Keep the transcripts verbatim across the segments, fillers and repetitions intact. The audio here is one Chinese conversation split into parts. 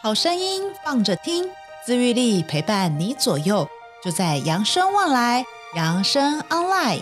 好声音放着听，自愈力陪伴你左右，就在扬声望来，扬声 online。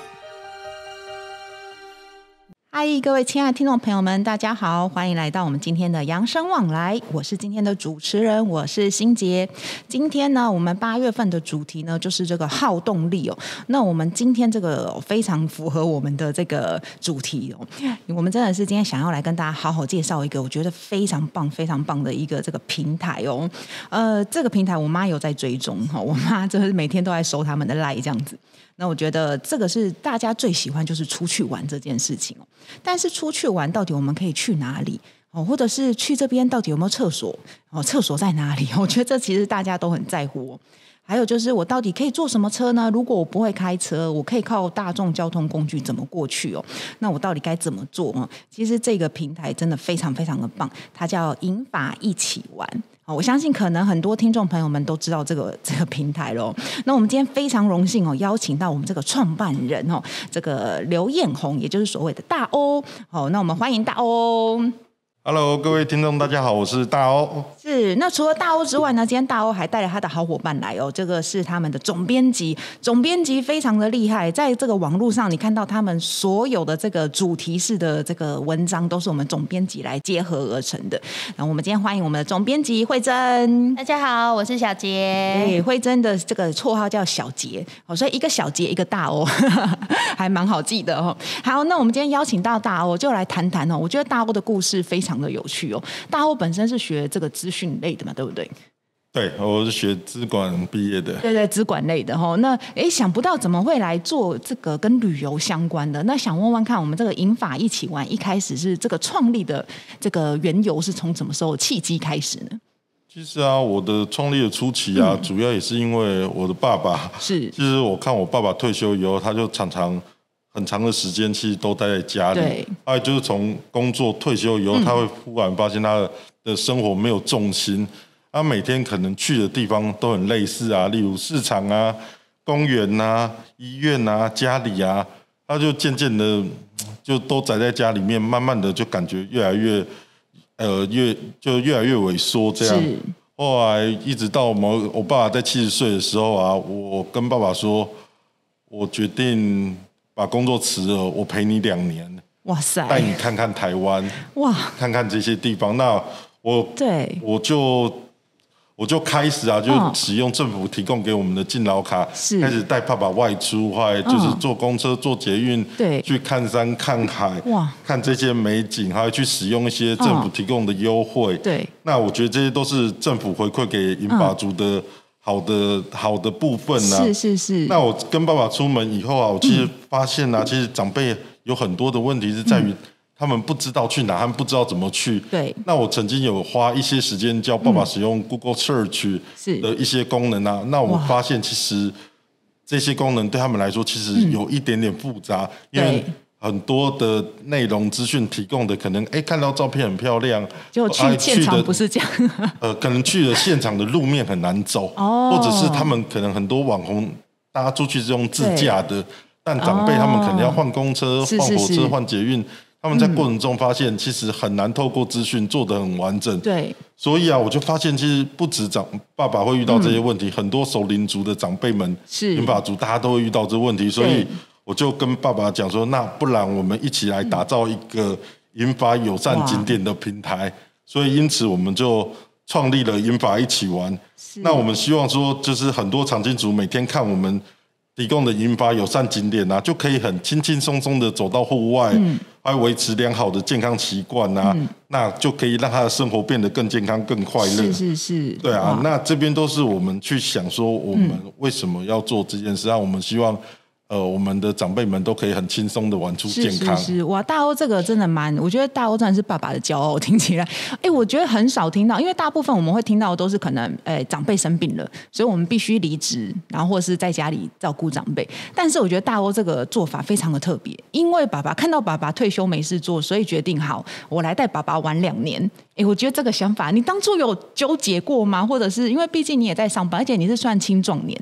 嗨，各位亲爱的听众朋友们，大家好，欢迎来到我们今天的扬声望来，我是今天的主持人，我是欣洁。今天呢，我们八月份的主题呢，就是这个好动力哦。那我们今天这个非常符合我们的这个主题哦，我们真的是今天想要来跟大家好好介绍一个我觉得非常棒、非常棒的一个这个平台哦。呃，这个平台我妈有在追踪哈，我妈就是每天都在收他们的 line 这样子。那我觉得这个是大家最喜欢，就是出去玩这件事情哦。但是出去玩到底我们可以去哪里哦？或者是去这边到底有没有厕所哦？厕所在哪里？我觉得这其实大家都很在乎哦。还有就是我到底可以坐什么车呢？如果我不会开车，我可以靠大众交通工具怎么过去哦？那我到底该怎么做哦？其实这个平台真的非常非常的棒，它叫银发一起玩。我相信可能很多听众朋友们都知道这个这个平台咯。那我们今天非常荣幸哦，邀请到我们这个创办人哦，这个刘彦宏，也就是所谓的大欧。好，那我们欢迎大欧。 Hello， 各位听众，大家好，我是大欧。 是，那除了大欧之外呢，今天大欧还带了他的好伙伴来哦，这个是他们的总编辑，总编辑非常的厉害，在这个网络上你看到他们所有的这个主题式的这个文章，都是我们总编辑来结合而成的。然后我们今天欢迎我们的总编辑慧珍。 大家好，我是小杰。 对，慧珍的这个绰号叫小杰，所以一个小杰一个大欧，还蛮好记的哦。好，那我们今天邀请到大欧，就来谈谈哦。我觉得大欧的故事非常的有趣哦。大欧本身是学这个资讯类的嘛，对不对？ 对，我是学资管毕业的。 对对，资管类的哈。那哎，想不到怎么会来做这个跟旅游相关的？那想问问看，我们这个银发一起玩，一开始是这个创立的这个缘由是从什么时候契机开始呢？ 其实啊，我的创立的初期啊，嗯、主要也是因为我的爸爸是。其实我看我爸爸退休以后，他就常常很长的时间其实都待在家里。对。还有就是从工作退休以后，嗯、他会忽然发现他的生活没有重心。他每天可能去的地方都很类似啊，例如市场啊、公园啊、医院啊、家里啊，他就渐渐的就都宅在家里面，慢慢的就感觉越来越呃越就越来越萎缩这样。后来一直到某我爸爸在七十岁的时候啊，我跟爸爸说，我决定把工作辞了，我陪你两年，哇塞，带你看看台湾，哇，看看这些地方。那我对我就。我就开始啊，就使用政府提供给我们的敬老卡，开始带爸爸外出，后来就是坐公车、坐捷运，对，去看山、看海，哇，看这些美景，还有去使用一些政府提供的优惠。对，那我觉得这些都是政府回馈给银发族的好的好的部分啊。是是是。那我跟爸爸出门以后啊，我其实发现啊，其实长辈有很多的问题是在于。他们不知道去哪，他们不知道怎么去。对，那我曾经有花一些时间教爸爸使用 Google Search 的一些功能啊。嗯、那我发现其实这些功能对他们来说其实有一点点复杂，嗯、因为很多的内容资讯提供的可能，哎，看到照片很漂亮， 就去现场不是这样。 呃，可能去了现场的路面很难走，哦、或者是他们可能很多网红大家出去是用自驾的，但长辈他们可能要换公车、换、哦、火车、换捷运。他们在过程中发现，其实很难透过资讯做得很完整。对，所以啊，我就发现，其实不止长爸爸会遇到这些问题，嗯、很多熟龄族的长辈们、银发族，大家都会遇到这个问题。所以我就跟爸爸讲说，那不然我们一起来打造一个银发友善景点的平台。所以因此我们就创立了银发一起玩。那我们希望说，就是很多长青族每天看我们提供的银发友善景点啊，就可以很轻轻松松的走到户外，嗯、还维持良好的健康习惯啊，嗯、那就可以让他的生活变得更健康、更快乐。是是是，对啊，那这边都是我们去想说，我们为什么要做这件事啊？我们希望。呃，我们的长辈们都可以很轻松的玩出健康。是是是，哇，大欧这个真的蛮，我觉得大欧真的是爸爸的骄傲，听起来，哎，我觉得很少听到，因为大部分我们会听到的都是可能，哎，长辈生病了，所以我们必须离职，然后或是在家里照顾长辈。但是我觉得大欧这个做法非常的特别，因为爸爸看到爸爸退休没事做，所以决定好，我来带爸爸玩两年。哎，我觉得这个想法，你当初有纠结过吗？或者是因为毕竟你也在上班，而且你是算青壮年呢。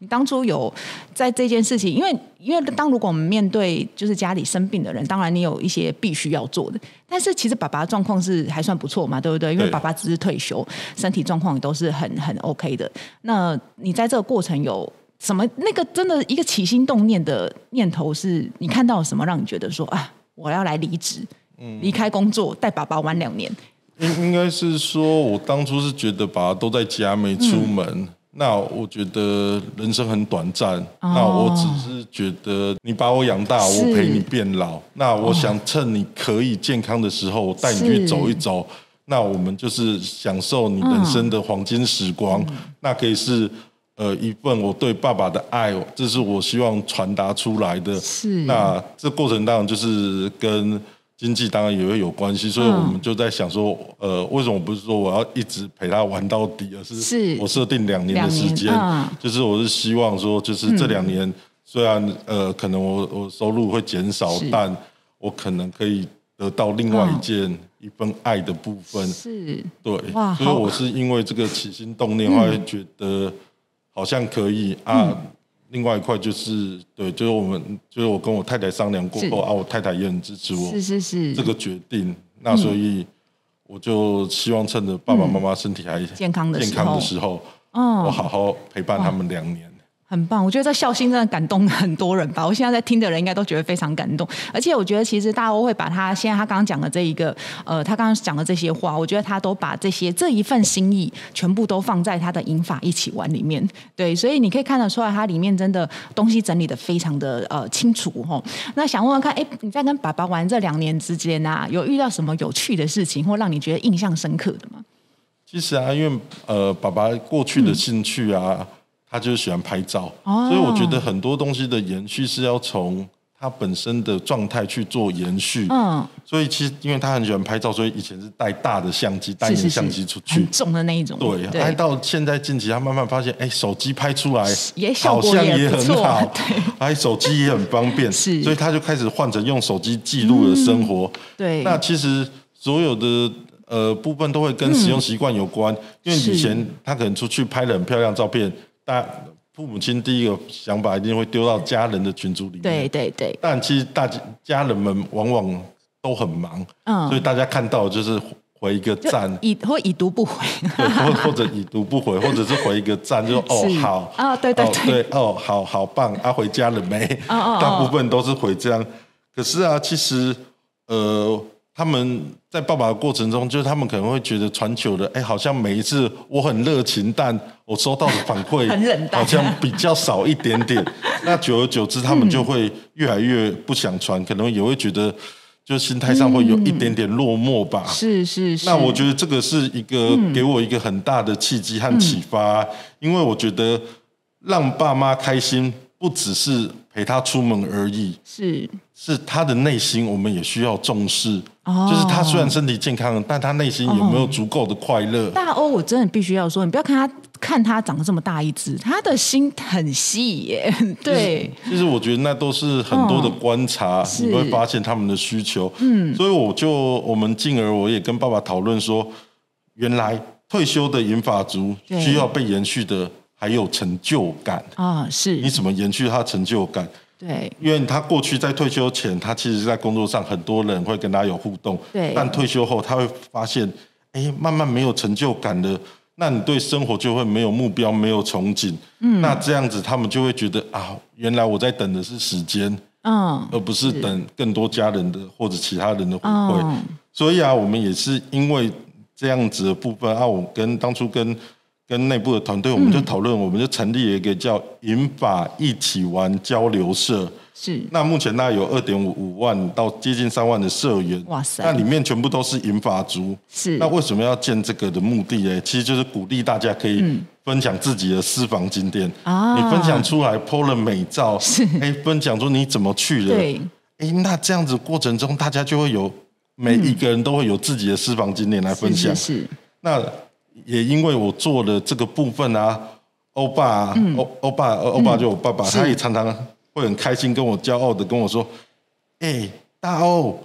你当初有在这件事情，因为因为当如果我们面对就是家里生病的人，当然你有一些必须要做的，但是其实爸爸的状况是还算不错嘛，对不对？因为爸爸只是退休，身体状况也都是很很 OK 的。那你在这个过程有什么那个真的一个起心动念的念头，是你看到什么让你觉得说啊，我要来离职，离开工作，带爸爸玩两年？ 应应该是说，我当初是觉得爸爸都在家没出门。嗯，那我觉得人生很短暂，哦，那我只是觉得你把我养大，我陪你变老，那我想趁你可以健康的时候，我带你去走一走，那我们就是享受你人生的黄金时光，嗯，那可以是呃一份我对爸爸的爱，这是我希望传达出来的。是，那这过程当然就是跟经济当然也会有关系，所以我们就在想说，呃，为什么不是说我要一直陪他玩到底，而是我设定两年的时间，嗯，就是我是希望说，就是这两年，嗯，虽然呃可能我我收入会减少，但我可能可以得到另外一件，嗯，一份爱的部分，是，对，所以我是因为这个起心动念，会觉得好像可以啊。嗯，另外一块就是对，就是我们就是我跟我太太商量过后啊，我太太也很支持我，是是是这个决定。那所以我就希望趁着爸爸妈妈身体还健康的健康的时候，嗯，我好好陪伴他们两年。 很棒，我觉得这孝心真的感动很多人吧。我现在在听的人应该都觉得非常感动，而且我觉得其实大欧会把他现在他刚刚讲的这一个，呃，他刚刚讲的这些话，我觉得他都把这些这一份心意全部都放在他的银发一起玩里面。对，所以你可以看得出来，他里面真的东西整理的非常的呃清楚哈。那想问问看，哎，你在跟爸爸玩这两年之间啊，有遇到什么有趣的事情，或让你觉得印象深刻的吗？ 其实啊，因为呃，爸爸过去的兴趣啊。嗯，他就是喜欢拍照，哦，所以我觉得很多东西的延续是要从他本身的状态去做延续。嗯，所以其实因为他很喜欢拍照，所以以前是带大的相机，带你的相机出去， 很重的那一种。 对，拍到现在近期，他慢慢发现，哎，手机拍出来也效果也很好，对，拍手机也很方便，是，所以他就开始换成用手机记录的生活。嗯，对，那其实所有的呃部分都会跟使用习惯有关，嗯，因为以前他可能出去拍了很漂亮的照片。大父母亲第一个想法一定会丢到家人的群组里面，对对对。但其实大家家人们往往都很忙，嗯，所以大家看到就是回一个赞， 已或已读不回， 对，或或者已读不回，或者是回一个赞，就哦好啊，对对对， 对哦好好棒啊，回家了没？哦哦，大部分都是回这样。可是啊，其实呃。他们在爸爸的过程中，就是他们可能会觉得传球的，哎，好像每一次我很热情，但我收到的反馈很冷淡， 好像比较少一点点。那久而久之，他们就会越来越不想传，可能也会觉得，就心态上会有一点点落寞吧。 是是是。 那我觉得这个是一个给我一个很大的契机和启发，嗯，因为我觉得让爸妈开心，不只是陪他出门而已，是是他的内心，我们也需要重视。哦，就是他虽然身体健康，但他内心有没有足够的快乐？ 大欧，我真的必须要说，你不要看他看他长得这么大一只，他的心很细耶。对， 其实我觉得那都是很多的观察，哦，你会发现他们的需求。嗯，所以我就我们进而我也跟爸爸讨论说，原来退休的银发族需要被延续的还有成就感啊，哦，是你怎么延续他的成就感？对，因为他过去在退休前，他其实在工作上很多人会跟他有互动，对，但退休后他会发现，哎，慢慢没有成就感了，那你对生活就会没有目标，没有憧憬，嗯，那这样子他们就会觉得啊，原来我在等的是时间，嗯，而不是等更多家人的或者其他人的回馈，嗯，所以啊，我们也是因为这样子的部分啊，我跟当初跟。跟内部的团队，我们就讨论，嗯，我们就成立了一个叫“银发一起玩交流社”。是，那目前大概有二点五万到接近三万的社员。哇塞！那里面全部都是银发族。是，那为什么要建这个的目的呢？其实就是鼓励大家可以分享自己的私房景点。啊，你分享出来 po 了美照，是，哎，分享出你怎么去的。对，哎，那这样子过程中，大家就会有每一个人都会有自己的私房景点来分享。是，是是那。也因为我做了这个部分啊，欧巴、啊嗯、欧欧巴欧巴就我爸爸、嗯，他也常常会很开心跟我骄傲的跟我说：“哎、欸，大欧，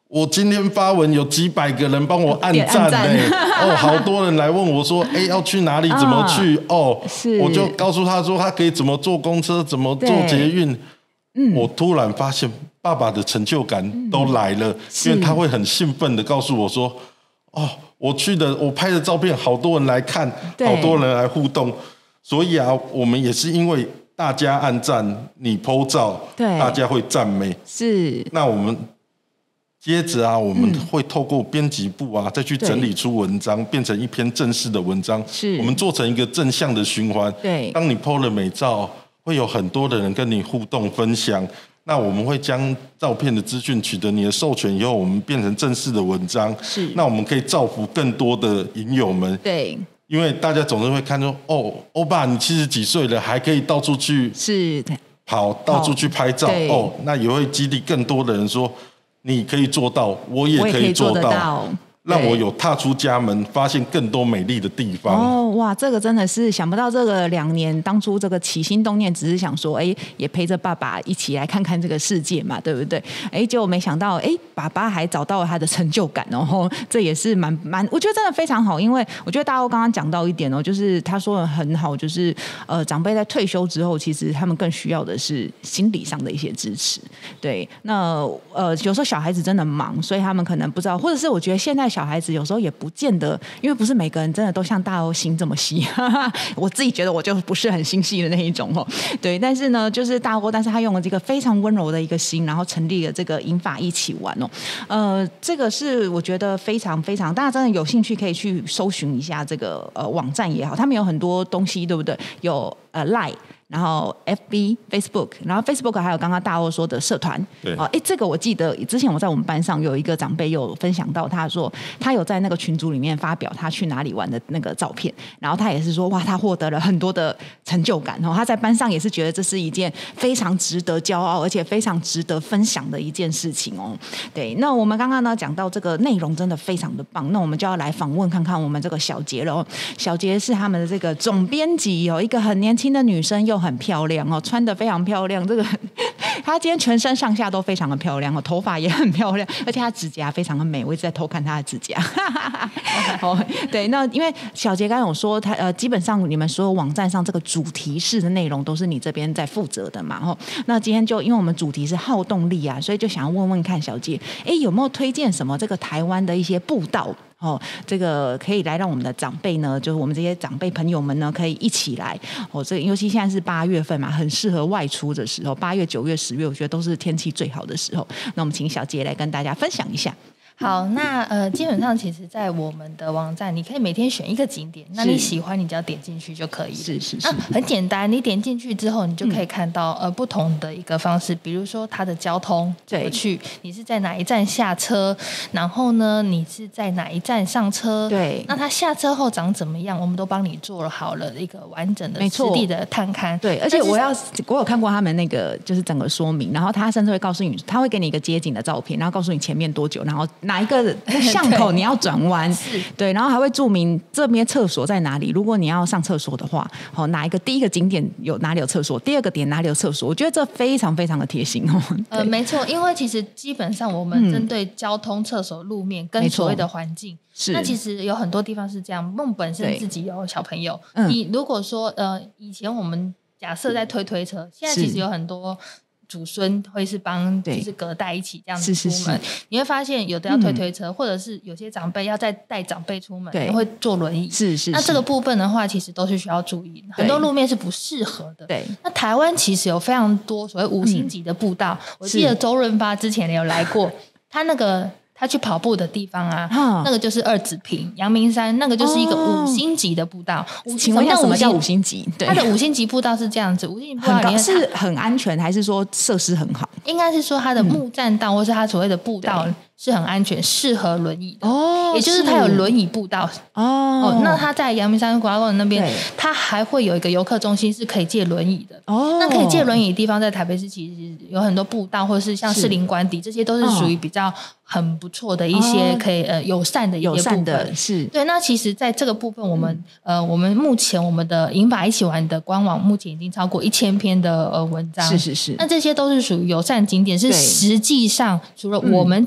我今天发文有几百个人帮我按赞嘞、欸，哦，好多人来问我说，哎、欸，要去哪里，怎么去？嗯、哦，我就告诉他说，他可以怎么坐公车，怎么坐捷运。嗯，我突然发现爸爸的成就感都来了，嗯、因为他会很兴奋的告诉我说，哦，我去的，我拍的照片，好多人来看，好多人来互动，所以啊，我们也是因为大家按赞，你 po 照，对，大家会赞美， 是， 那我们。接着啊，我们会透过编辑部啊，再去整理出文章，变成一篇正式的文章。是，我们做成一个正向的循环。对，当你 po 了美照，会有很多的人跟你互动分享。那我们会将照片的资讯取得你的授权以后，我们变成正式的文章。是，那我们可以造福更多的影友们。对，因为大家总是会看说，哦，欧巴，你七十几岁了，还可以到处去是跑，到处去拍照。哦，那也会激励更多的人说。你可以做到，我也可以做到，到让我有踏出家门，发现更多美丽的地方。 哦，哇，这个真的是想不到，这个两年当初这个起心动念，只是想说，哎，也陪着爸爸一起来看看这个世界嘛，对不对？哎，结果没想到，哎，爸爸还找到了他的成就感哦，这也是蛮蛮，我觉得真的非常好，因为我觉得大欧刚刚讲到一点哦，就是他说的很好，就是呃，长辈在退休之后，其实他们更需要的是心理上的一些支持。对，那呃，有时候小孩子真的忙，所以他们可能不知道，或者是我觉得现在小孩子有时候也不见得，因为不是每个人真的都像大欧心这么细，我自己觉得我就不是很心细的那一种哦。对，但是呢，就是大欧，但是他用了这个非常温柔的一个心，然后成立了这个银发一起玩哦。呃，这个是我觉得非常非常，大家真的有兴趣可以去搜寻一下这个呃网站也好，他们有很多东西，对不对？有呃 Line。然后 F B、Facebook， 然后 Facebook 还有刚刚大欧说的社团，对啊，哎，这个我记得之前我在我们班上有一个长辈有分享到，他说他有在那个群组里面发表他去哪里玩的那个照片，然后他也是说哇，他获得了很多的成就感，然后他在班上也是觉得这是一件非常值得骄傲，而且非常值得分享的一件事情哦。对，那我们刚刚呢讲到这个内容真的非常的棒，那我们就要来访问看看我们这个小杰了哦。小杰是他们的这个总编辑哦，一个很年轻的女生又很漂亮哦，穿得非常漂亮。这个她今天全身上下都非常的漂亮哦，头发也很漂亮，而且她指甲非常的美，我一直在偷看她的指甲。哦，对，那因为小杰刚刚有说，她呃，基本上你们所有网站上这个主题式的内容都是你这边在负责的嘛。哦，那今天就因为我们主题是好动力啊，所以就想要问问看小杰，哎，有没有推荐什么这个台湾的一些步道？哦，这个可以来让我们的长辈呢，就是我们这些长辈朋友们呢，可以一起来。哦，这个尤其现在是八月份嘛，很适合外出的时候。八月、九月、十月，我觉得都是天气最好的时候。那我们请小杰来跟大家分享一下。 好，那呃，基本上其实在我们的网站，你可以每天选一个景点，那你喜欢，你只要点进去就可以了。是是是，很简单，你点进去之后，你就可以看到、嗯、呃不同的一个方式，比如说它的交通怎么去，你是在哪一站下车，然后呢，你是在哪一站上车，对，那它下车后长怎么样，我们都帮你做了好了一个完整的实地的探勘。 对，而且我要我有看过他们那个就是整个说明，然后他甚至会告诉你，他会给你一个街景的照片，然后告诉你前面多久，然后哪一个巷口你要转弯，对，然后还会注明这边厕所在哪里。如果你要上厕所的话，好，哪一个第一个景点有哪里有厕所，第二个点哪里有厕所，我觉得这非常非常的贴心哦。 呃，没错，因为其实基本上我们针对交通、厕所、路面跟所谓的环境，是那其实有很多地方是这样。梦本身自己有小朋友，你如果说呃，以前我们假设在推推车，现在其实有很多。祖孙会是帮就是隔代一起这样子出门，是是是，你会发现有的要推推车、嗯、或者是有些长辈要再带长辈出门，也会坐轮椅，是 是, 是那这个部分的话其实都是需要注意，很多路面是不适合的。对，那台湾其实有非常多所谓五星级的步道、嗯、我记得周润发之前也有来过，他那个他去跑步的地方啊、嗯、那个就是二子坪阳明山，那个就是一个五星级的步道、哦、 请问一下什么叫五星级？对， 它的五星级步道是这样子，五星级步道很是很安全还是说设施很好？ 应该是说它的木栈道、嗯、或是它所谓的步道是很安全，适合轮椅的哦，也就是它有轮椅步道 哦, 哦。那它在阳明山国家公园那边，它还会有一个游客中心是可以借轮椅的哦。那可以借轮椅的地方，在台北市其实有很多步道，或者是像士林官邸，这些都是属于比较很不错的一些可以、哦、呃友善的一些部分。友善的是对。那其实在这个部分，我们、嗯、呃我们目前我们的银发一起玩的官网目前已经超过一千篇的呃文章，是是是。那这些都是属于友善景点，是实际上除了我们自己、嗯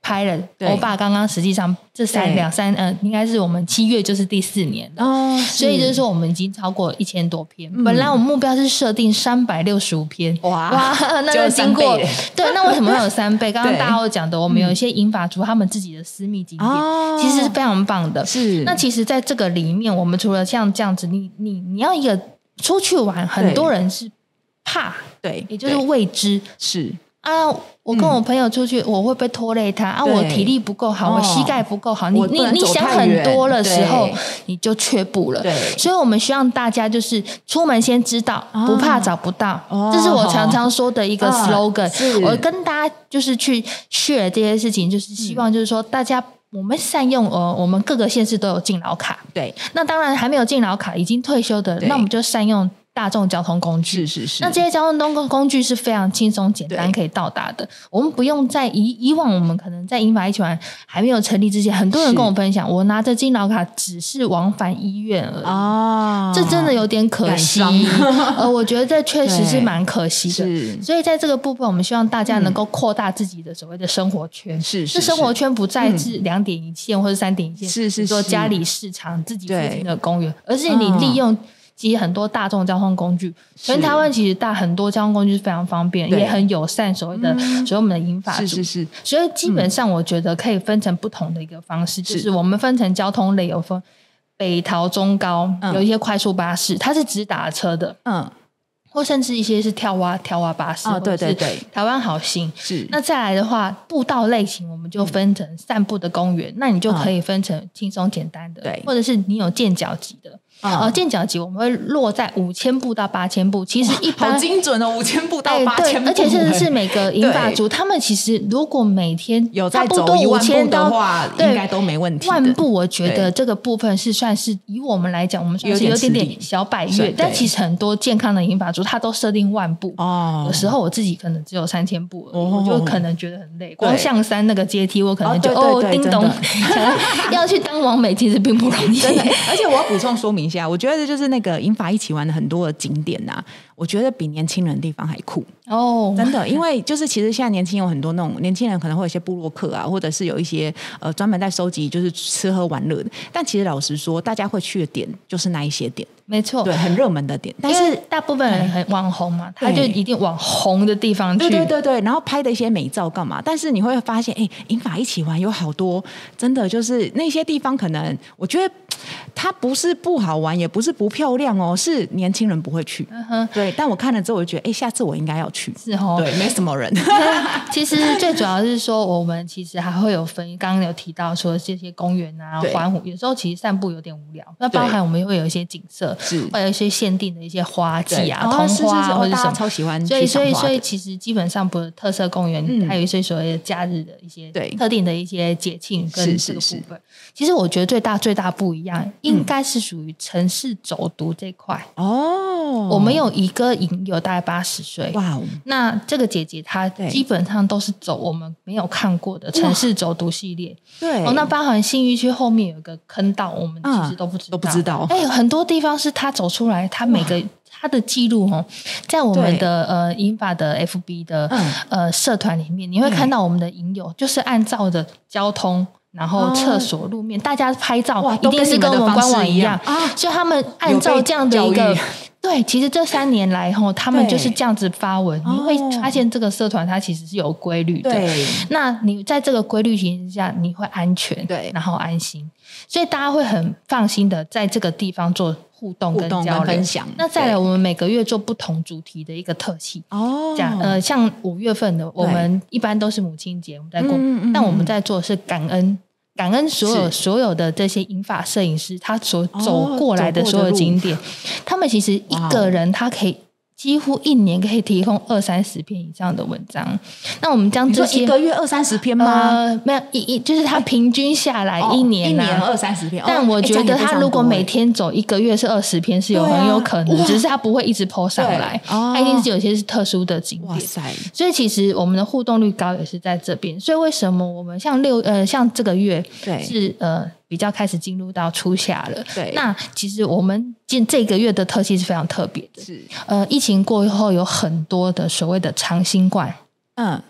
拍了，欧巴刚刚实际上这三两三呃，应该是我们七月就是第四年了，哦，所以就是说我们已经超过一千多篇。嗯、本来我们目标是设定三百六十五篇，哇哇，那就经过对，那为什么会有三倍？刚刚大家讲的，我们有一些银发族他们自己的私密景点，哦、其实是非常棒的。是，那其实在这个里面，我们除了像这样子，你你你要一个出去玩，很多人是怕，对，也就是未知是。啊，我跟我朋友出去，嗯、我会不会拖累他啊？我体力不够好，哦、我膝盖不够好，你你你想很多的时候，你就却步了。对，所以我们希望大家就是出门先知道，哦、不怕找不到，哦、这是我常常说的一个 slogan。哦、我跟大家就是去 share 这些事情，就是希望就是说大家。我们善用呃，我们各个县市都有敬老卡，对。那当然还没有敬老卡，已经退休的，那我们就善用大众交通工具。是是是。那这些交通工具是非常轻松简单可以到达的，我们不用在以以往我们可能在银发一起玩还没有成立之前，很多人跟我分享，我拿着敬老卡只是往返医院而已，哦、这真的有点可惜。呃，我觉得这确实是蛮可惜的。所以在这个部分，我们希望大家能够扩大自己的所谓的生活圈。是是。这生活圈不再是两点一线或者三点一线，是是说家里市场自己附近的公园，而是你利用。其实很多大众交通工具，全台湾其实大很多交通工具是非常方便，也很友善所谓的、嗯、所谓我们的银发族，是是是。所以基本上我觉得可以分成不同的一个方式，嗯、就是我们分成交通类有分北桃中高，嗯、有一些快速巴士，它是直达车的，嗯。或甚至一些是跳蛙跳蛙巴士，哦，对对对，台湾好行是。那再来的话，步道类型我们就分成散步的公园，嗯、那你就可以分成轻松简单的，对，或者是你有健脚级的。呃，健脚级我们会落在五千步到八千步，其实一般好精准哦，五千步到八千步， 而且甚至是每个银发族，他们其实如果每天有在走一万步的话，应该都没问题。 万步我觉得这个部分是算是以我们来讲，我们算是有点点小百岳，但其实很多健康的银发族他都设定万步哦。有时候我自己可能只有三千步而已，我就可能觉得很累。光象山那个阶梯，我可能就哦叮咚，要去当网美其实并不容易。 真的，而且我要补充说明一下，我觉得就是那个银发一起玩的很多的景点啊，我觉得比年轻人的地方还酷哦，真的，因为就是其实现在年轻有很多那种年轻人可能会有一些部落客啊，或者是有一些呃专门在收集就是吃喝玩乐的，但其实老实说，大家会去的点就是那一些点， 没错， 对，很热门的点， 但是大部分人很网红嘛，他就一定往红的地方去， 对对对对，然后拍的一些美照干嘛？但是你会发现，哎，银发一起玩有好多，真的就是那些地方可能我觉得它不是不好玩，也不是不漂亮哦，是年轻人不会去，嗯哼，对，但我看了之后，我就觉得，哎，下次我应该要去， 是哦， 对，没什么人。 其实最主要是说，我们其实还会有分，刚刚有提到说这些公园啊、环湖，有时候其实散步有点无聊，那包含我们会有一些景色，是会有一些限定的一些花季啊、桐花啊或者什么， 超喜欢。 所以，所以，所以，其实基本上不是特色公园，嗯、还有一些所谓的假日的一些特定的一些节庆跟这个部分。其实我觉得最大最大不一样，应该是属于城市走读这块哦。我们有一个营友大概八十岁，哇，那这个姐姐她基本上都是走我们没有看过的城市走读系列。对，哦，那包含信义区后面有一个坑道，我们其实都不知道， 都不知道。 哎，很多地方是她走出来，她每个。他的记录哦，在我们的呃银发的 F B 的、嗯、呃社团里面，你会看到我们的营友就是按照着交通，然后厕所、路面，大家拍照一定是跟我们官网一样啊，所以他们按照这样的一个。对，其实这三年来后，他们就是这样子发文，你会发现这个社团它其实是有规律的。对，那你在这个规律情况下，你会安全，对，然后安心，所以大家会很放心的在这个地方做互动跟交流分享。 那再来，我们每个月做不同主题的一个特辑哦，讲呃，像五月份的，我们一般都是母亲节，我们在过，嗯嗯、但我们在做的是感恩。感恩所有所有的这些银发摄影师，他所走过来的所有景点，哦、他们其实一个人他可以几乎一年可以提供二三十篇以上的文章。那我们将这些一个月二三十篇吗？ 呃，没有一一就是他平均下来一年、啊哦、一年二三十篇。 但我觉得他如果每天走一个月是二十篇是有很有可能，啊、只是他不会一直 po 上来，他一定是有些是特殊的景点。哇塞！所以其实我们的互动率高也是在这边。所以为什么我们像六呃像这个月是呃。比较开始进入到初夏了，对。那其实我们近这个月的特辑是非常特别的，是呃，疫情过后有很多的所谓的长新冠，嗯，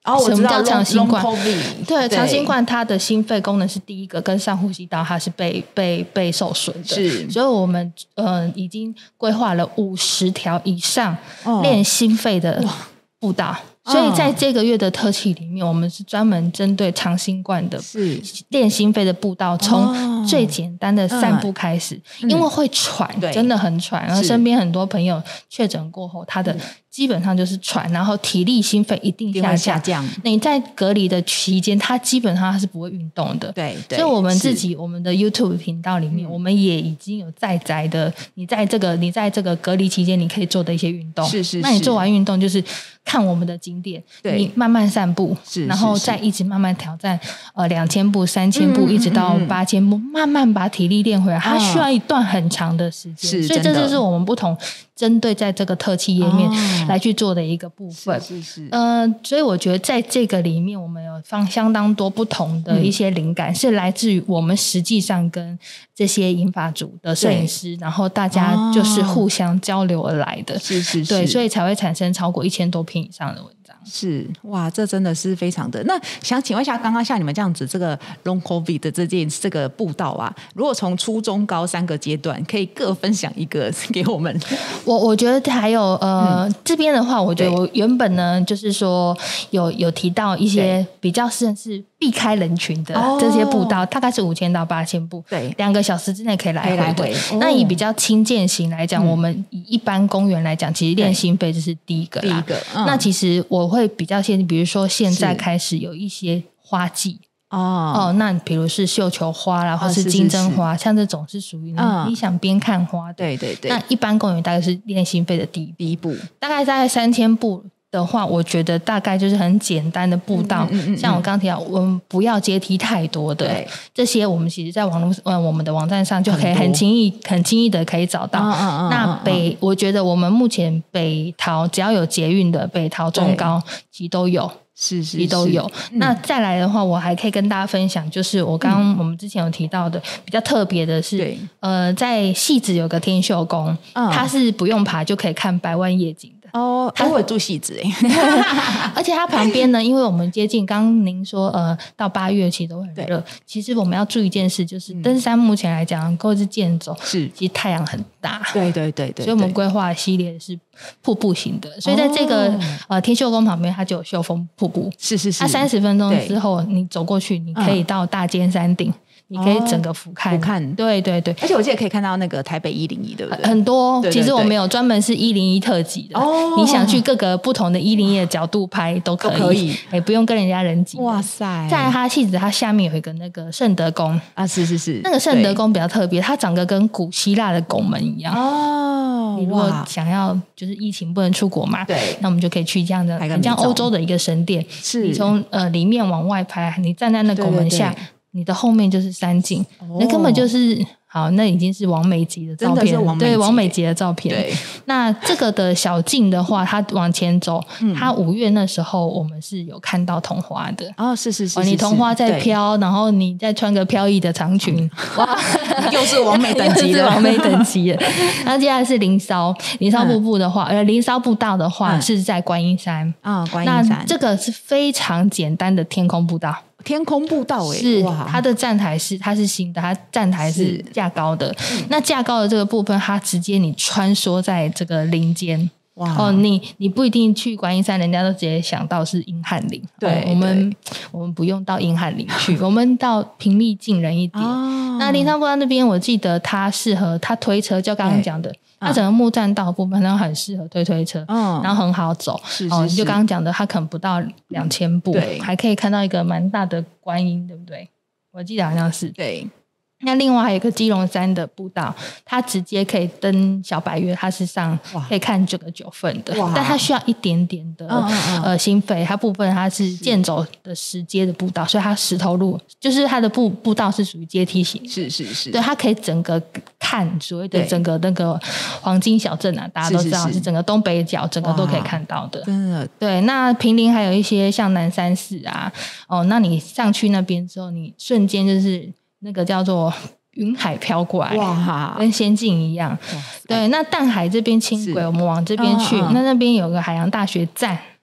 哦，我知道什么叫长新冠？ 对， 长新冠它的心肺功能是第一个，跟上呼吸道它是被被被受损的， 是， 所以我们呃已经规划了五十条以上练心肺的步道。所以在这个月的特辑里面，我们是专门针对长新冠的练心肺的步道，从最简单的散步开始，因为会喘，真的很喘。然后身边很多朋友确诊过后，他的基本上就是喘，然后体力心肺一定下降。 下降你在隔离的期间，他基本上他是不会运动的。 对， 所以我们自己我们的 YouTube 频道里面，我们也已经有在宅的，你在这个你在这个隔离期间，你可以做的一些运动。 是是是。 那你做完运动就是看我们的景点，你慢慢散步， 是， 然后再一直慢慢挑战，呃，两千步、三千步，嗯、一直到八千步，慢慢把体力练回来。它需要一段很长的时间， 是， 所以这就是我们不同针对在这个特辑页面来去做的一个部分。 是 是, 是， 呃，所以我觉得在这个里面，我们有放相当多不同的一些灵感，嗯、是来自于我们实际上跟这些银发族的摄影师，然后大家就是互相交流而来的。 是是是， 对，所以才会产生超过一千多篇以上的文章。 是，哇，这真的是非常的。那想请问一下，刚刚像你们这样子，这个 Long COVID 的这件这个步道啊，如果从初中高三个阶段，可以各分享一个给我们。 我我觉得还有呃、嗯，这边的话，我觉得我原本呢，就是说有有提到一些比较是是避开人群的这些步道，哦、大概是五千到八千步，对，两个小时之内可以来回的。回哦、那以比较轻健型来讲，嗯、我们以一般公园来讲，其实练心肺这是第一个啦。第一个，嗯、那其实我会比较先，比如说现在开始有一些花季。哦哦，那比如是绣球花啦，或是金针花，哦、是是是像这种是属于你、嗯、你想边看花的。对对对。那一般公园大概是练心肺的第一第一步，大概大概三千步的话，我觉得大概就是很简单的步道，嗯嗯嗯、像我刚刚提到，我们不要阶梯太多的，这些我们其实在网络呃我们的网站上就可以很轻易很轻易的可以找到。嗯嗯嗯、那北，我觉得我们目前北桃只要有捷运的北桃中高其实都有。是是是都有、嗯、那再来的话我还可以跟大家分享，就是我刚刚我们之前有提到的、嗯、比较特别的是呃，在汐止有个天秀宫、嗯、它是不用爬就可以看百万夜景的哦， 它会住汐止耶而且它旁边呢，因为我们接近刚刚您说呃，到八月其实都很热，其实我们要注意一件事，就是登山目前来讲或是健走是其实太阳很大， 对对对 对, 对， 所以我们规划系列是瀑布型的，所以在这个、哦、呃天秀宫旁边它就有秀峰瀑布， 是是是， 它三十分钟之后你走过去，你可以到大尖山顶、嗯，你可以整个俯瞰， 俯瞰， 对对对， 而且我记得可以看到那个台北一零一，对不对？ 很多，对对对，其实我们有专门是一零一特辑的，哦，你想去各个不同的一零一的角度拍都可以，都可以，也不用跟人家人挤。哇塞！在它戏子它下面有一个那个圣德宫啊，是是是， 那个圣德宫比较特别，它长得跟古希腊的拱门一样哦。你如果想要就是疫情不能出国嘛，对，那我们就可以去这样的很像欧洲的一个神殿，是你从呃里面往外拍，你站在那拱门下。对对对，你的后面就是山景，哦、那根本就是好，那已经是完美级的照片，对，完美级的照片。对，那这个的小径的话，它往前走，嗯、它五月那时候我们是有看到桐花的。哦，是是 是, 是, 是，你桐花在飘，然后你再穿个飘逸的长裙，哇， 又是完美等级的， 又是完美等级的。然后接下来是林骚，林骚瀑布的话，呃、嗯，林骚步道的话、嗯、是在观音山啊、哦，观音山，那这个是非常简单的天空步道。 天空步道哎、 欸，是它的站台是它是新的，它站台是架高的。那架高的这个部分，它直接你穿梭在这个林间。哇哦，你你不一定去观音山，人家都直接想到是阴汉林。对，哦、我们我们不用到阴汉林去，我们到平易近人一点。哦、那林山步道那边，我记得它适合它推车，就刚刚讲的。它整个木栈道部分，然后很适合推推车，嗯，然后很好走，是是是哦，就刚刚讲的，它可能不到两千步，对，还可以看到一个蛮大的观音，对不对？我记得好像是对。那另外还有一个基隆山的步道，它直接可以登小百岳，它是上可以看这个九份的，但它需要一点点的嗯嗯嗯呃心肺，它部分它是健走的石阶的步道，所以它石头路就是它的步步道是属于阶梯型，是是是，对，它可以整个看所谓的整个那个黄金小镇啊，大家都知道 是, 是, 是整个东北角整个都可以看到的，真的。对，那坪林还有一些像南山寺啊，哦，那你上去那边之后，你瞬间就是那个叫做云海飘过来，哇，跟仙境一样。对，那淡海这边轻轨，我们往这边去，嗯嗯嗯，那那边有个海洋大学站。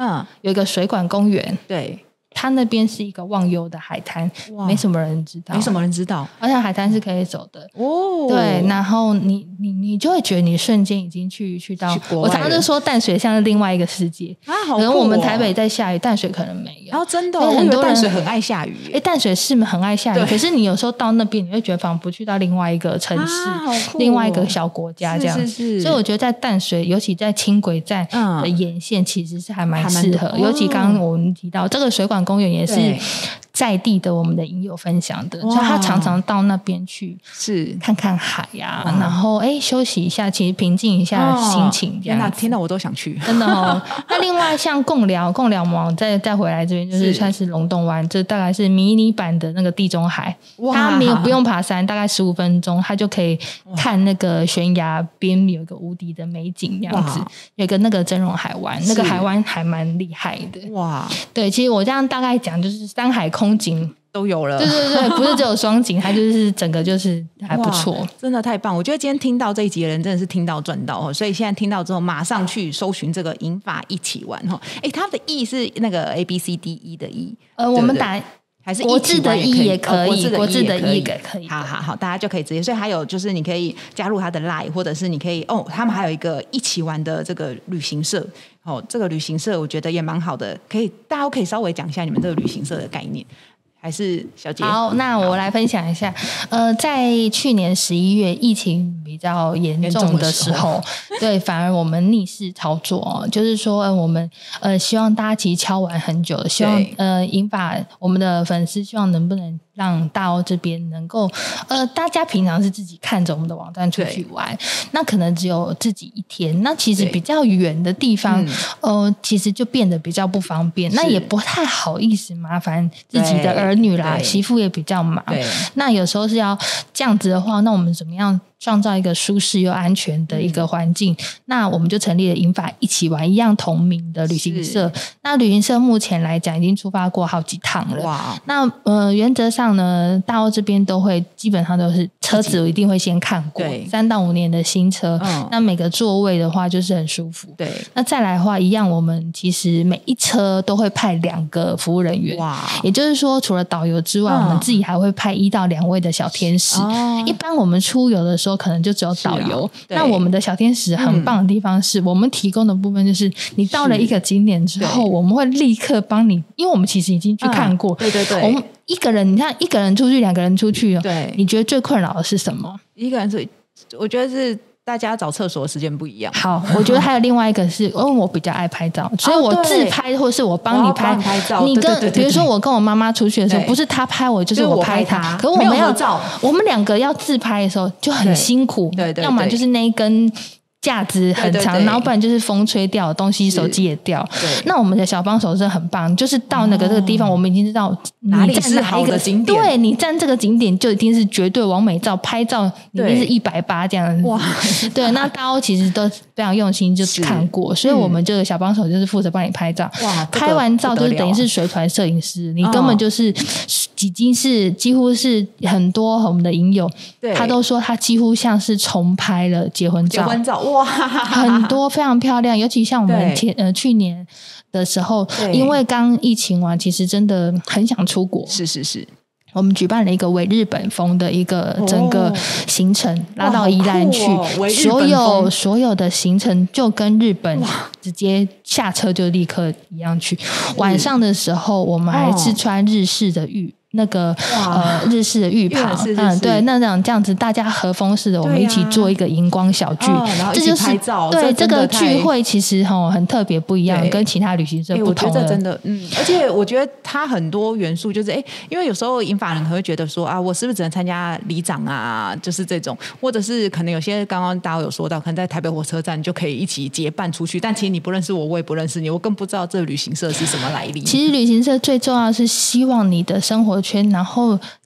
嗯，有一个水管公园， 对。 它那边是一个忘忧的海滩，没什么人知道， 没什么人知道， 而且海滩是可以走的哦。对，然后你你你就会觉得你瞬间已经去去到，我常常就说淡水像是另外一个世界啊，好酷哦。 可能我们台北在下雨，淡水可能没有。 然后真的，哦，很多人淡水很爱下雨。 哎，淡水是很爱下雨，可是你有时候到那边，你会觉得仿佛去到另外一个城市，啊哦，另外一个小国家这样。是是是。所以我觉得在淡水，尤其在轻轨站的沿线，其实是还蛮适合。尤其刚刚我们提到这个水管公园也是在地的我们的影友分享的，所以他常常到那边去是看看海呀，啊，然后哎休息一下，其实平静一下心情这样。 天哪，听到我都想去， 真的哦。那另外像贡寮，贡寮网再再回来这边就是算是龙洞湾，这大概是迷你版的那个地中海，它没有不用爬山，大概十五分钟，它就可以看那个悬崖边有一个无敌的美景这样子，有一个那个真容海湾，那个海湾还蛮厉害的哇。对，其实我这样大概讲就是山海空景都有了， 对对对，不是只有双景，它就是整个就是还不错， 真的太棒！我觉得今天听到这一集的人真的是听到赚到，所以现在听到之后马上去搜寻这个银发一起玩哈。哎，它的 E 是那个 A B C D E 的 E， 呃，我们打还是国字的 E 也可以，国字的 E 也可以。 好好好，大家就可以直接。所以还有就是你可以加入他的 Line， 或者是你可以哦，他们还有一个一起玩的这个旅行社。哦，这个旅行社我觉得也蛮好的，可以大家可以稍微讲一下你们这个旅行社的概念。还是小姐？ 好，那我来分享一下。呃，在去年十一月疫情比较严重的时候，对，反而我们逆势操作，哦，就是说，呃，我们呃希望大家其实敲完很久，希望呃引发我们的粉丝，希望能不能让大欧这边能够，呃，大家平常是自己看着我们的网站出去玩，那可能只有自己一天，那其实比较远的地方，呃，其实就变得比较不方便，那也不太好意思麻烦自己的儿女啦，媳妇也比较忙，那有时候是要这样子的话，那我们怎么样创造一个舒适又安全的一个环境，嗯，那我们就成立了银发一起玩一样同名的旅行社。那旅行社目前来讲已经出发过好几趟了。哇！那呃，原则上呢，大欧这边都会基本上都是车子我一定会先看过，三到五年的新车，嗯，那每个座位的话就是很舒服。对，那再来的话，一样我们其实每一车都会派两个服务人员。哇！也就是说，除了导游之外，嗯，我们自己还会派一到两位的小天使。哦，一般我们出游的时候可能就只有导游，啊，那我们的小天使很棒的地方是，嗯，我们提供的部分就是你到了一个景点之后，我们会立刻帮你，因为我们其实已经去看过，嗯，对对对，我们一个人，你看一个人出去，两个人出去，对，你觉得最困扰的是什么？ 一个人出去，我觉得是大家找厕所的时间不一样。 好，我觉得还有另外一个是，因为我比较爱拍照，所以我自拍或是我帮你拍。 拍照， 你跟比如说我跟我妈妈出去的时候，不是她拍我，就是我拍她。可我们要照，我们两个要自拍的时候就很辛苦，对对，要么就是那一根架子很长，然后不然就是风吹掉东西，手机也掉。那我们的小帮手是很棒，就是到那个这个地方，我们已经知道哪里是好的景点。 对，你站这个景点就一定是绝对完美照，拍照一定是一百八这样子。哇，对，那大欧其实都非常用心，就看过，所以我们这个小帮手就是负责帮你拍照。哇，拍完照就是等于是随团摄影师，你根本就是已经是几乎是很多我们的影友，他都说他几乎像是重拍了结婚照。 结婚照。哇， 很多非常漂亮，尤其像我们前呃去年的时候，因为刚疫情完，其实真的很想出国。 是是是， 我们举办了一个伪日本风的一个整个行程，哦，拉到宜兰去，哦，所有所有的行程就跟日本直接下车就立刻一样去。晚上的时候，我们还是穿日式的浴。那个呃日式的浴袍，嗯，对，那种这样子大家和风式的，我们一起做一个荧光小剧， 哦，然后一起拍照， 对，这个聚会其实哈很特别不一样，跟其他旅行社不同的。 我觉得真的，嗯，而且我觉得它很多元素就是，哎，因为有时候银发人可能会觉得说啊，我是不是只能参加里长啊，就是这种，或者是可能有些刚刚大家有说到，可能在台北火车站就可以一起结伴出去，但其实你不认识我，我也不认识你，我更不知道这个旅行社是什么来历。 其实旅行社最重要的是希望你的生活圈，然后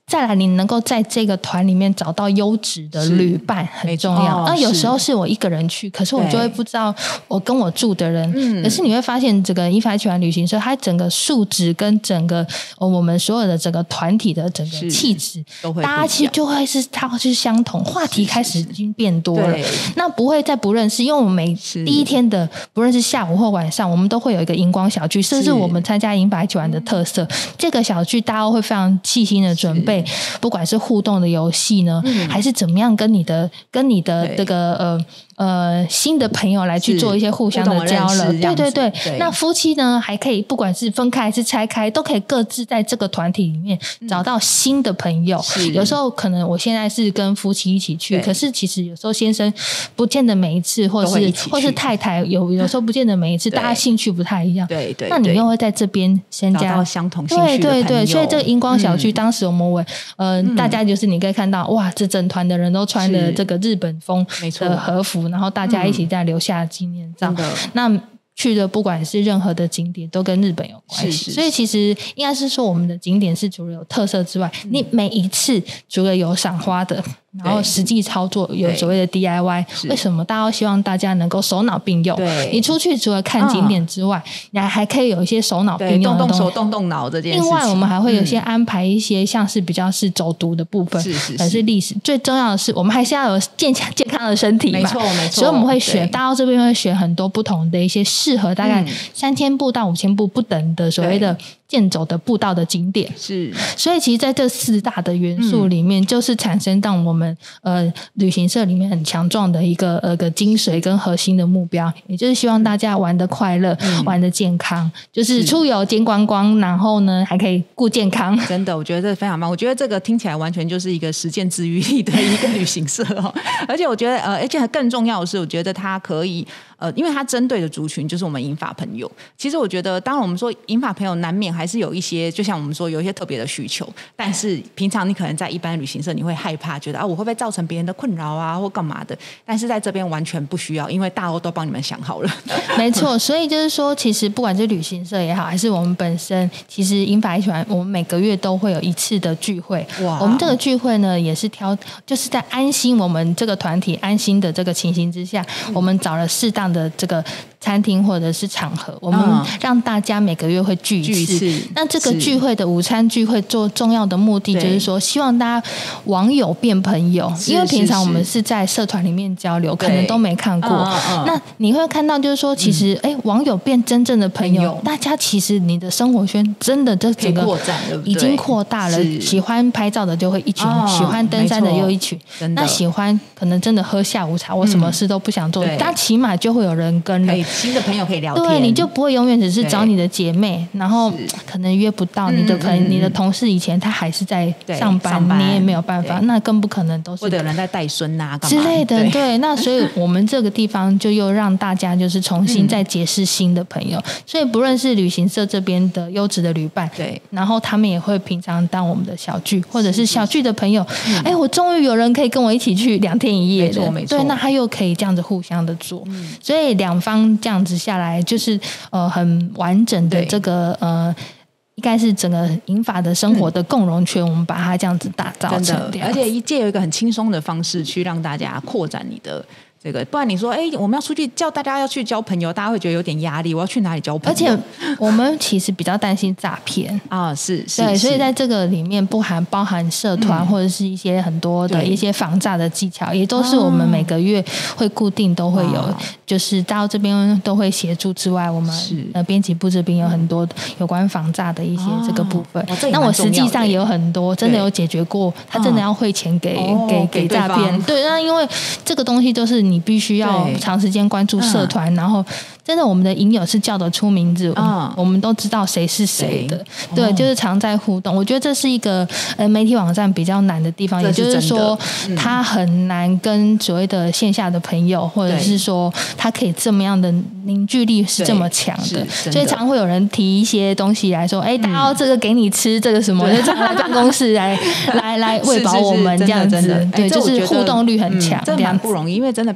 再来你能够在这个团里面找到优质的旅伴很重要。那、哦、有时候是我一个人去，可是我就会不知道我跟我住的人，嗯、可是你会发现这个银发集团旅行社它整个素质跟整个、哦、我们所有的整个团体的整个气质大家其实就会是它会是相同，话题开始已经变多了，那不会再不认识，因为我们每第一天的不论是下午或晚上我们都会有一个荧光小聚，这是我们参加银发集团的特色。这个小聚大家会非常细心的准备，不管是互动的游戏呢、嗯、还是怎么样跟你的跟你的这个呃呃新的朋友来去做一些互相的交流。对对 对, 对那夫妻呢还可以不管是分开还是拆开都可以各自在这个团体里面找到新的朋友、嗯、有时候可能我现在是跟夫妻一起去，可是其实有时候先生不见得每一次，或是或是太太有有时候不见得每一次大家兴趣不太一样，对 对, 对，那你又会在这边先加找到相同兴趣的朋友。对对对， 所以这个荧光小区、嗯、当时我们为呃、嗯、大家就是你可以看到哇，这整团的人都穿了这个日本风的和服，然后大家一起在留下纪念照、嗯、那去的不管是任何的景点都跟日本有关系，所以其实应该是说我们的景点是除了有特色之外、嗯、你每一次除了有赏花的，然后实际操作有所谓的 D I Y， 为什么大家希望大家能够手脑并用？你出去除了看景点之外、嗯、你还可以有一些手脑并用的东西， 动动手动动脑这件事情。 另外我们还会有些安排一些像是比较是走读的部分，是是 是, 是历史。最重要的是我们还是要有健康健康的身体嘛，没错没错。所以我们会选大到这边会选很多不同的一些适合大概三千步到五千步不等的所谓的健走的步道的景点。是，所以其实在这四大的元素里面、嗯、就是产生到我们呃旅行社里面很强壮的一个呃个精髓跟核心的目标，也就是希望大家玩得快乐、嗯、玩得健康，就是出游兼观光，然后呢还可以顾健康。 真的我觉得这非常棒，我觉得这个听起来完全就是一个实践自愈力的一个旅行社哦。而且我觉得呃而且更重要的是我觉得它可以呃，因为它针对的族群就是我们银发朋友。其实我觉得当然我们说银发朋友难免还是有一些就像我们说有一些特别的需求，但是平常你可能在一般旅行社你会害怕觉得啊我会不会造成别人的困扰啊或干嘛的，但是在这边完全不需要，因为大欧都帮你们想好了。 没错，所以就是说其实不管是旅行社也好还是我们本身，其实银发一团我们每个月都会有一次的聚会。哇，我们这个聚会呢也是挑就是在安心我们这个团体安心的这个情形之下、嗯、我们找了适当的这个餐厅或者是场合，我们让大家每个月会聚一次、嗯、那这个聚会的午餐聚会做重要的目的就是说希望大家网友变朋友，因为平常我们是在社团里面交流可能都没看过、嗯嗯、那你会看到就是说其实、嗯、网友变真正的朋友，大家其实你的生活圈真的这整个已经扩大了，喜欢拍照的就会一群、哦、喜欢登山的又一群，那喜欢可能真的喝下午茶我什么事都不想做、嗯、但起码就会有人跟了， 新的朋友可以聊天， 对，你就不会永远只是找你的姐妹，然后可能约不到你的朋友、嗯、你的同事以前他还是在上 班, 上班你也没有办法，那更不可能都是或者有人在带孙啊之类的。 对, 对，那所以我们这个地方就又让大家就是重新再结识新的朋友、嗯、所以不论是旅行社这边的优质的旅伴，对，然后他们也会平常当我们的小聚，或者是小聚的朋友，哎、嗯，我终于有人可以跟我一起去两天一夜的，没错没错，对，那他又可以这样子互相的做、嗯、所以两方这样子下来就是呃很完整的这个呃应该是整个银发的生活的共融圈、嗯、我们把它这样子打造成这样， 而且借有一个很轻松的方式去让大家扩展你的这个，不然你说哎，我们要出去叫大家要去交朋友，大家会觉得有点压力，我要去哪里交朋友？ 而且我们其实比较担心诈骗啊，是是， 对，所以在这个里面不含包含社团、嗯、或者是一些很多的一些防诈的技巧，也都是我们每个月会固定都会有、啊、就是到这边都会协助之外，我们呃编辑部这边有很多有关防诈的一些这个部分、啊、那我实际上也有很多真的有解决过，他真的要汇钱给、哦、给给诈骗，对，那因为这个东西都是你必须要长时间关注社团、嗯、然后真的我们的营友是叫得出名字、嗯、我们都知道谁是谁的， 对, 对、哦，就是常在互动。我觉得这是一个呃媒体网站比较难的地方，也就是说、嗯、他很难跟所谓的线下的朋友，或者是说他可以这么样的凝聚力是这么强的，所以常会有人提一些东西来说，哎，大家这个给你吃，这个什么就常来办公室来来来喂饱我们这样子，对，就是互动率很强、嗯、 这蛮不容易，因为真的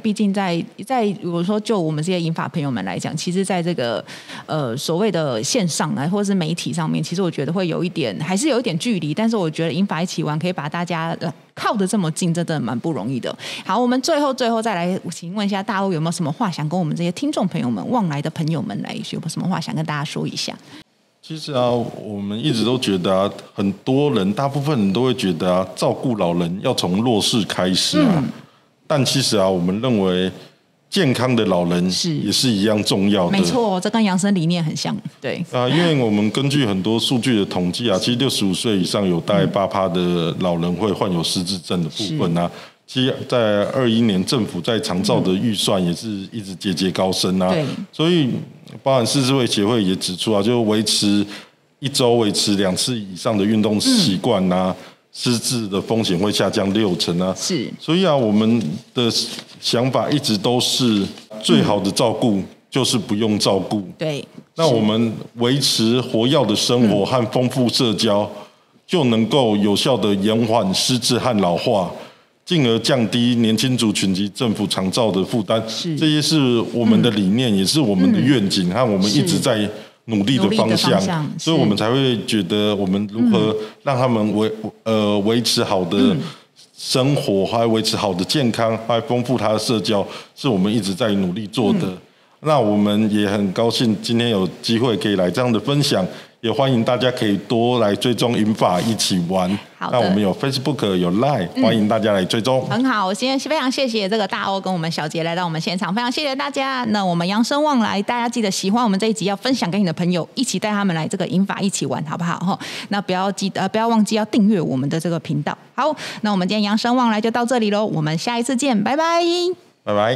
毕竟在在如果说就我们这些银发朋友们来讲，其实在这个呃所谓的线上啊，或者是媒体上面，其实我觉得会有一点，还是有一点距离。但是我觉得银发一起玩可以把大家、呃、靠得这么近，真的蛮不容易的。好，我们最后最后再来请问一下大欧有没有什么话想跟我们这些听众朋友们、望来的朋友们来，有没有什么话想跟大家说一下？ 其实啊，我们一直都觉得啊，很多人大部分人都会觉得啊，照顾老人要从弱势开始啊。嗯、但其实啊，我们认为健康的老人是也是一样重要的。 没错，这跟养生理念很像。对啊，因为我们根据很多数据的统计啊，其实六十五岁以上有大概八趴的老人会患有失智症的部分啊。其实在二一年政府在长照的预算也是一直节节高升啊。对，所以包含世智慧协会也指出啊，就维持一周维持两次以上的运动习惯啊。嗯，失智的风险会下降六成啊！是，所以啊，我们的想法一直都是最好的照顾就是不用照顾。对，那我们维持活跃的生活和丰富社交，就能够有效的延缓失智和老化，进而降低年轻族群及政府长照的负担。这些是我们的理念，嗯、也是我们的愿景，和我们一直在努力的方向，所以我们才会觉得我们如何让他们维呃维持好的生活，还维持好的健康，还丰富他的社交，是我们一直在努力做的。嗯、那我们也很高兴今天有机会可以来这样的分享，也欢迎大家可以多来追踪银发一起玩。那我们有 Facebook 有 Line，嗯、欢迎大家来追踪。很好，我今天非常谢谢这个大欧跟我们小杰来到我们现场，非常谢谢大家。那我们扬生望来，大家记得喜欢我们这一集要分享给你的朋友，一起带他们来这个银发一起玩，好不好？那不要记得、呃、不要忘记要订阅我们的这个频道。好，那我们今天扬生望来就到这里咯，我们下一次见，拜拜，拜拜。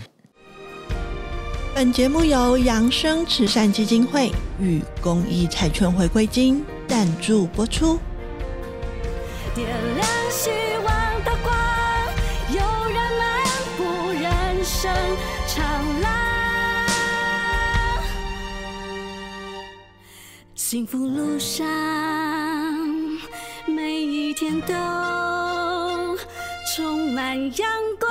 本节目由扬生慈善基金会与公益彩券回归金赞助播出。点亮希望的光，有人漫步人生长廊，幸福路上每一天都充满阳光。